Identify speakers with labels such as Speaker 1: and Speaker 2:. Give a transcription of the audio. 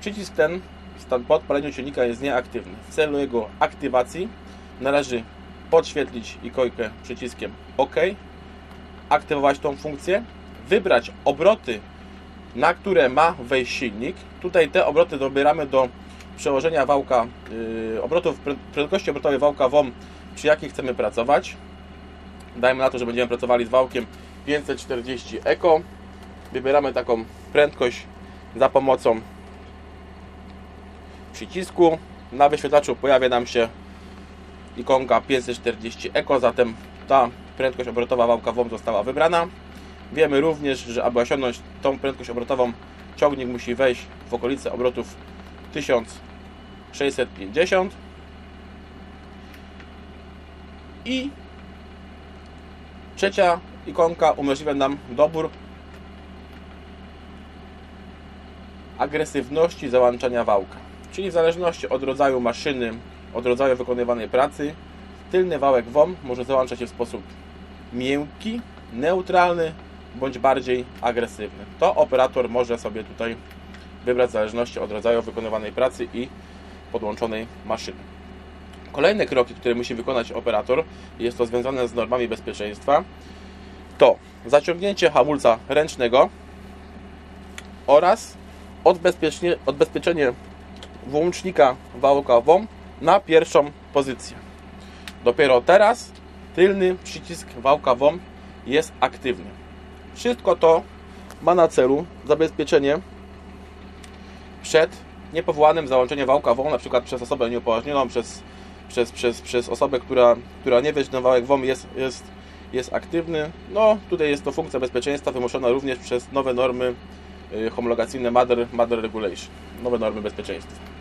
Speaker 1: Przycisk ten po odpaleniu silnika jest nieaktywny. W celu jego aktywacji należy podświetlić ikonkę przyciskiem OK, aktywować tą funkcję, wybrać obroty, na które ma wejść silnik. Tutaj te obroty dobieramy do przełożenia wałka, prędkości obrotowej wałka WOM, przy jakiej chcemy pracować. Dajmy na to, że będziemy pracowali z wałkiem 540 Eco. Wybieramy taką prędkość za pomocą przycisku. Na wyświetlaczu pojawia nam się ikonka 540 Eco, zatem ta prędkość obrotowa wałka WOM została wybrana. Wiemy również, że aby osiągnąć tą prędkość obrotową, ciągnik musi wejść w okolice obrotów 1650 i trzecia ikonka umożliwia nam dobór agresywności załączania wałka, czyli w zależności od rodzaju maszyny, od rodzaju wykonywanej pracy, tylny wałek WOM może załączać się w sposób miękki, neutralny bądź bardziej agresywny. To operator może sobie tutaj wybrać w zależności od rodzaju wykonywanej pracy i podłączonej maszyny. Kolejne kroki, które musi wykonać operator, jest to związane z normami bezpieczeństwa, to zaciągnięcie hamulca ręcznego oraz odbezpieczenie włącznika wałka WOM na pierwszą pozycję. Dopiero teraz tylny przycisk wałka WOM jest aktywny. Wszystko to ma na celu zabezpieczenie przed niepowołanym załączeniem wałka WOM, na przykład przez osobę nieupoważnioną, przez osobę, która nie wie, że ten wałek WOM jest aktywny. No, tutaj jest to funkcja bezpieczeństwa wymuszona również przez nowe normy homologacyjne Mother Regulation, nowe normy bezpieczeństwa.